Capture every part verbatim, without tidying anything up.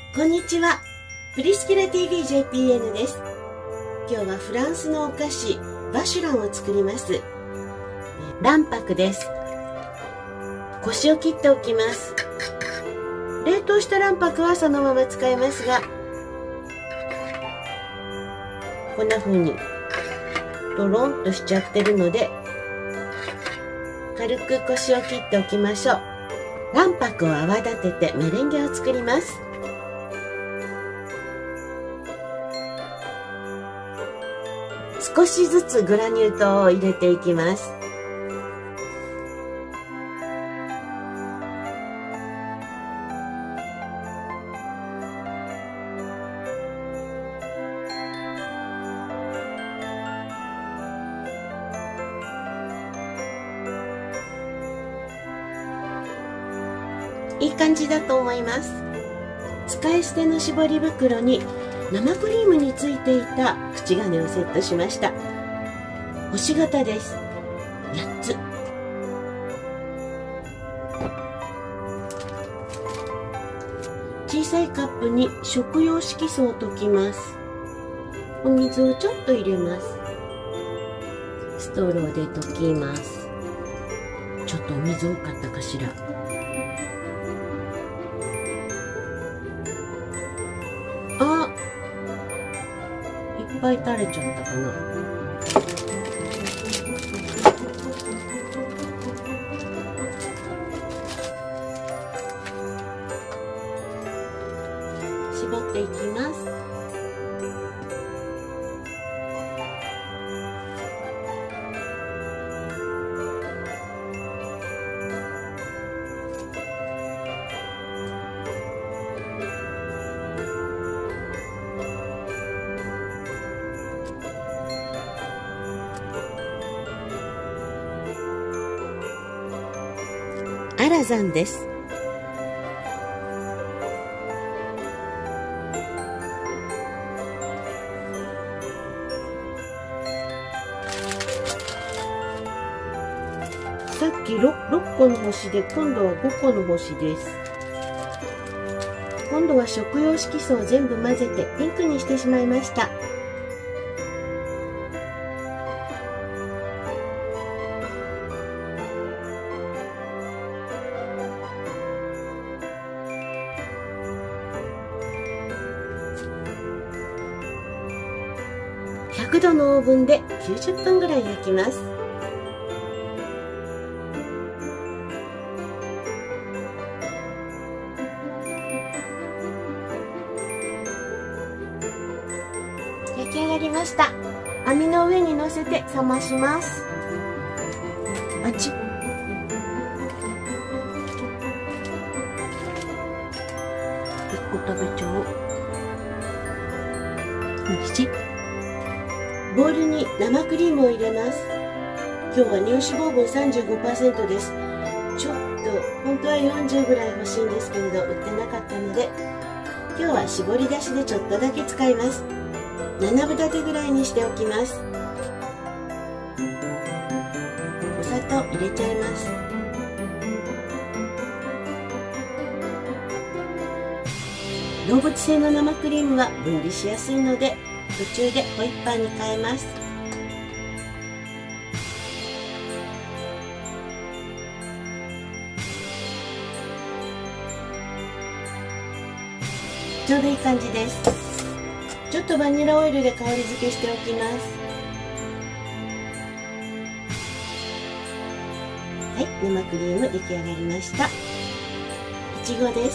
こんにちは。プリスキラ ティーブイジェーピーエヌ です。今日はフランスのお菓子、バシュランを作ります。卵白です。コシを切っておきます。冷凍した卵白はそのまま使えますが、こんな風にドロンとしちゃってるので、軽くコシを切っておきましょう。卵白を泡立ててメレンゲを作ります。少しずつグラニュー糖を入れていきます。いい感じだと思います。使い捨ての絞り袋に生クリームについていた口金をセットしました。星型です。やっつ。小さいカップに食用色素を溶きます。お水をちょっと入れます。ストローで溶きます。ちょっとお水多かったかしら。あ、いっぱい垂れちゃったかな。絞っていきます。アラザンです。さっき 6, 6個の星で、今度はごこの星です。今度は食用色素を全部混ぜてピンクにしてしまいました。ひゃくどのオーブンできゅうじゅっぷんぐらい焼きます。焼き上がりました。網の上に乗せて冷まします。あちっ。いっこ食べちゃおう。おいしい。ボウルに生クリームを入れます。今日は乳脂肪分 さんじゅうごパーセント です。ちょっと本当はよんじゅうぐらい欲しいんですけれど売ってなかったので、今日は絞り出しでちょっとだけ使います。ななぶ立てぐらいにしておきます。お砂糖入れちゃいます。動物性の生クリームは分離しやすいので、途中でホイッパーに変えます。ちょうどいい感じです。ちょっとバニラオイルで香り付けしておきます。はい、生クリーム出来上がりました。いちごです。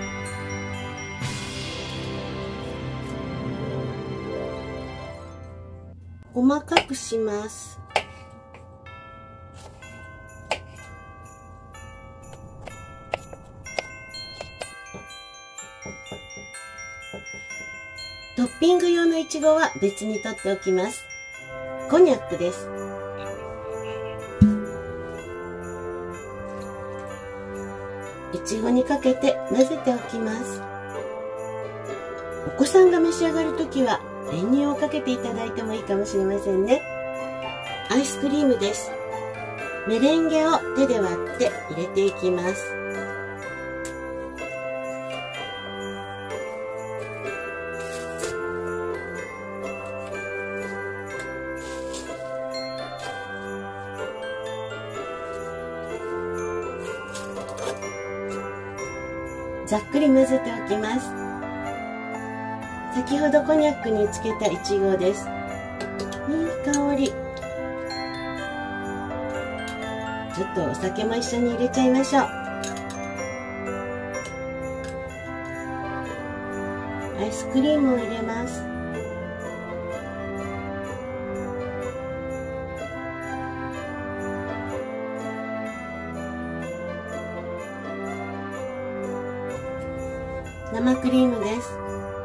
細かくします。トッピング用のいちごは別に取っておきます。コニャックです。いちごにかけて混ぜておきます。お子さんが召し上がるときは練乳をかけていただいてもいいかもしれませんね。アイスクリームです。メレンゲを手で割って入れていきます。 ざっくり混ぜておきます。先ほどコニャックにつけたいちごです。いい香り。ちょっとお酒も一緒に入れちゃいましょう。アイスクリームを入れます。生クリームです。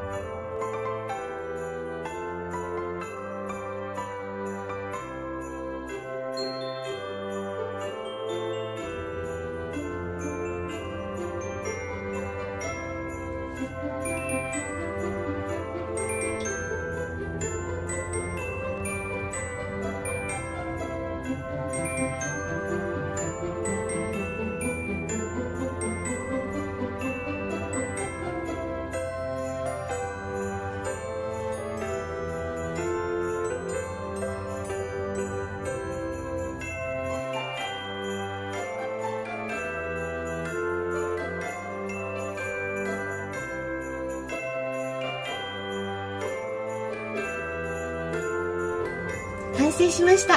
完成しました。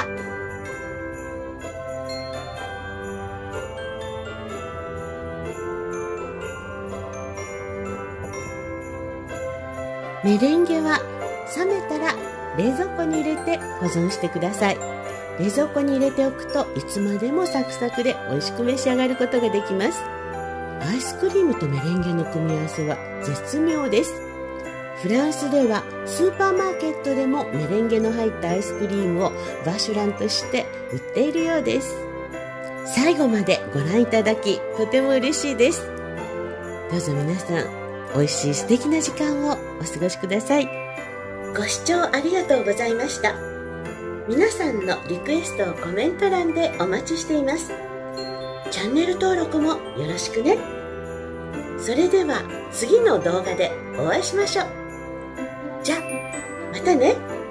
メレンゲは冷めたら冷蔵庫に入れて保存してください。冷蔵庫に入れておくといつまでもサクサクで美味しく召し上がることができます。アイスクリームとメレンゲの組み合わせは絶妙です。フランスではスーパーマーケットでもメレンゲの入ったアイスクリームをバシュランとして売っているようです。最後までご覧いただきとても嬉しいです。どうぞ皆さん美味しい素敵な時間をお過ごしください。ご視聴ありがとうございました。皆さんのリクエストをコメント欄でお待ちしています。チャンネル登録もよろしくね。それでは次の動画でお会いしましょう。じゃあ、またね。